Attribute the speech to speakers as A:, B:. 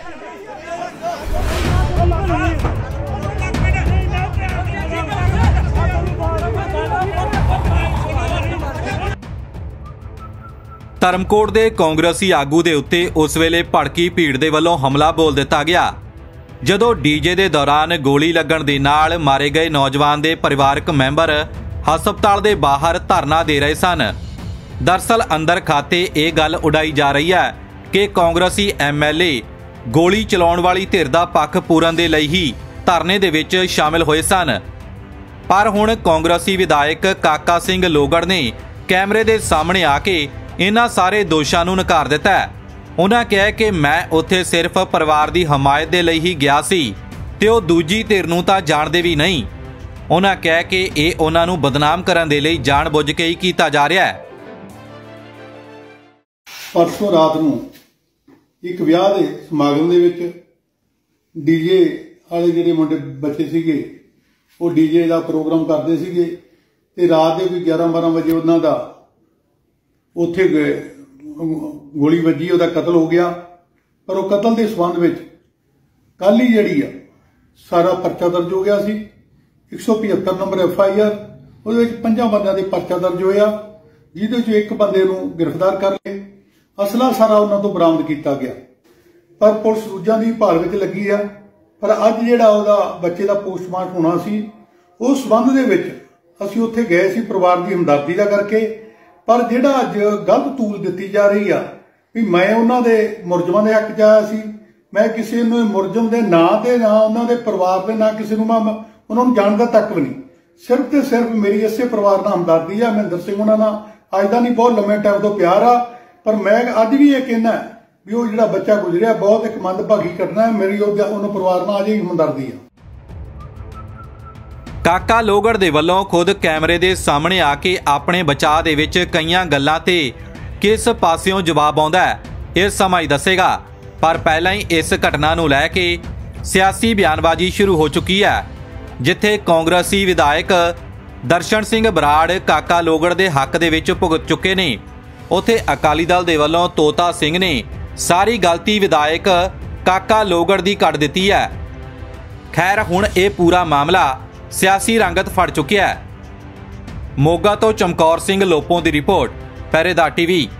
A: ਧਰਮਕੋਟ ਦੇ ਕਾਂਗਰਸੀ ਆਗੂ ਦੇ ਉੱਤੇ ਉਸ ਵੇਲੇ ਭੜਕੀ ਭੀੜ ਦੇ ਵੱਲੋਂ ਹਮਲਾ ਬੋਲ ਦਿੱਤਾ ਗਿਆ ਜਦੋਂ ਡੀਜੇ ਦੇ ਦੌਰਾਨ ਗੋਲੀ ਲੱਗਣ ਦੇ ਨਾਲ ਮਾਰੇ ਗਏ ਨੌਜਵਾਨ ਦੇ ਪਰਿਵਾਰਕ ਮੈਂਬਰ ਹਸਪਤਾਲ ਦੇ ਬਾਹਰ ਧਰਨਾ ਦੇ ਰਹੇ ਸਨ। ਦਰਅਸਲ ਅੰਦਰ ਖਾਤੇ ਇਹ ਗੱਲ ਉਡਾਈ ਜਾ ਰਹੀ ਹੈ ਕਿ ਕਾਂਗਰਸੀ ਐਮਐਲਏ ਗੋਲੀ ਚਲਾਉਣ ਵਾਲੀ ਧਿਰ ਦਾ ਪੱਖ ਪੂਰਨ ਦੇ ਲਈ ਹੀ ਧਰਨੇ ਦੇ ਵਿੱਚ ਸ਼ਾਮਿਲ ਹੋਏ ਸਨ। ਪਰ ਹੁਣ ਕਾਂਗਰਸੀ ਵਿਧਾਇਕ ਕਾਕਾ ਸਿੰਘ ਲੋਗੜ ਨੇ ਕੈਮਰੇ ਦੇ ਸਾਹਮਣੇ ਆ ਕੇ इन्हां सारे दोषां नूं नकार दिता है। उन्हां कहा कि मैं उत्थे सिर्फ परिवार की हमायत दे लई ही गया सी ते ओह दूजी धिर नूं तां जाणदे भी नहीं। उन्हां कहा कि इह उन्हां नूं बदनाम करन दे लई जाण-बुझ के ही कीता जा रहा है।
B: परसों रात नूं एक विआह दे समागम दे विच डीजे वाले जिहड़े मुंडे बच्चे सीगे ओह डीजे दा प्रोग्राम करदे सीगे ते रात दे कोई 11-12 वजे उन्हां दा उत्थे गए गोली वजी उहदा कतल हो गया। पर वो कतल के संबंध में कल ही जी सारा परचा दर्ज हो गया सी 175 नंबर FIR वो 5 बंदियां दे परचा दर्ज होया जिहदे एक बंदे नूं गिरफ्तार कर लिया। असला सारा उन्हां तों बरामद किया गया पर पुलिस दूजां दी भाल विच लगी आ। पर अज जिहड़ा उहदा बच्चे दा पोस्टमार्टम होना सी उस संबंध दे विच असीं उत्थे गए सी परिवार की हमदर्दी दा करके। पर जिहड़ा अज गलत तूल दी जा रही है भी मैं उन्हां दे मुलजमां दे हक च आया सी, मैं किसी नूं मुलजम दे नां ते ना उन्हां दे परिवार दे नां किसी नूं मैं उन्हां नूं जानदा तक भी नहीं। सिर्फ ते सिर्फ मेरी इसे परिवार नाल हमदर्दी है। महेंद्र सिंह उन्हां नाल अज दा नहीं बहुत लंबे टाइम तो प्यार आ। पर मैं अज भी ये कहना भी वो जिहड़ा बच्चा गुजरिया बहुत एक मंदभागी घटना है। मेरी उन्हां परिवार नाल अजे हमदर्दी है।
A: काका लोगड़ दे वल्लों खुद कैमरे दे सामने आके अपने बचाव दे विच कईयां गल्लां ते किस पासियों जवाब आउंदा है इस समा ही दसेगा। पर पहलां ही इस घटना नूं लै के सियासी बयानबाजी शुरू हो चुकी है जिथे कांग्रेसी विधायक दर्शन सिंह बराड़ काका लोगड़ दे हक दे विच भुगत चुके ने। उत्थे अकाली दल दे वल्लों तोता सिंह ने सारी गलती विधायक काका लोगड़ दी कढ दित्ती है। खैर हुण ये पूरा मामला सियासी रंगत फड़ चुकिया है। मोगा तो चमकौर सिंह लोपों की रिपोर्ट, पहरेदार TV।